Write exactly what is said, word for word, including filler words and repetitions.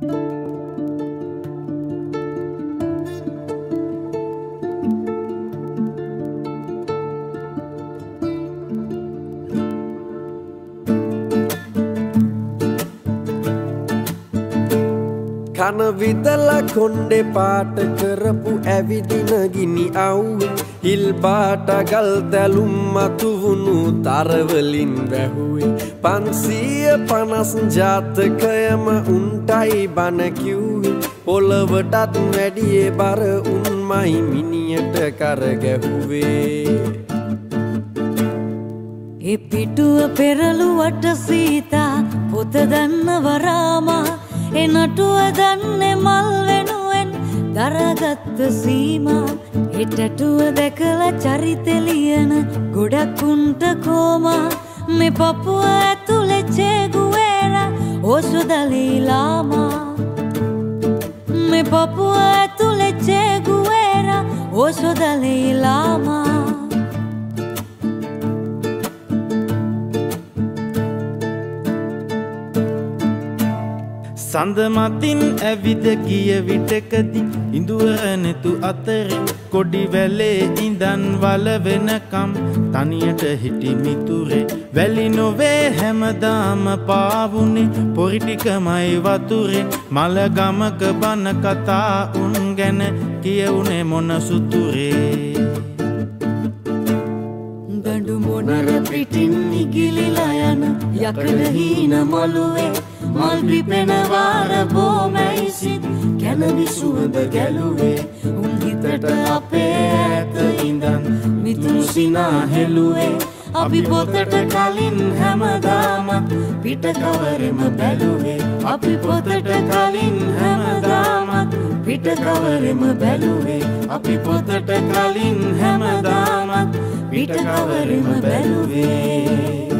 කන විදලා කොණ්ඩේ පාට කරපු ඇවිදින ගිනි අවුවේ හිල් පාට ගල් තැලුම් මතු වුණු තරවලින් වැහුවේ පන්සිය පනස් ජාතකයම උන්ටයි බන කිව්වේ පොළවටත් වැඩියේ බර උන්මයි මිනියට කර ගැහුවේ ඒ පිටුව පෙරළුවට සීතා පොත දන්නව රාමා ඒ නටුව දන්නේ මල් වෙනුවෙන් දරගත්ත සීමා ඒ ටැටුව දැකලා චරිතෙ ලියන ගොඩක් උන්ට කෝමා මේ පපුව ඇතුලේ චේගුවේරා ඕසු දලීලාමා මේ පපුව ඇතුලේ චේගුවේරා ඕසු දලීලාමා සඳ මතින් ඇවිද ගිය විටකදී ඉඳුරනෙතු අතරේ කොඩි වැලේ ඉඳන් වල වෙනකම් තනියට හිටි මිතුරේ වැලි නොවේ හැමදාම පාවුනේ පොරි ටිකමයි වතුරේ මල ගමක බන කතා උන් ගැන කියුනේ මොන සුතුරේ ගඬු මොනර පිටින් නිගිලිලා යන යකඩ හීන මොළුවේ මල් පිපෙන වාර බොමැයිසිත් කැලවි සුවඳ ගැලුවේ උන් හිතට අපේ ඈත ඉඳන් මිතුරු සිනා හෙළුවේ අපි පොතට කලින් හැමදාමත් පිට කවරෙම බැලුවේ අපි පොතට කලින් හැමදාමත් පිට කවරෙම බැලුවේ අපි පොතට කලින් හැමදාමත් පිට කවරෙම බැලුවේ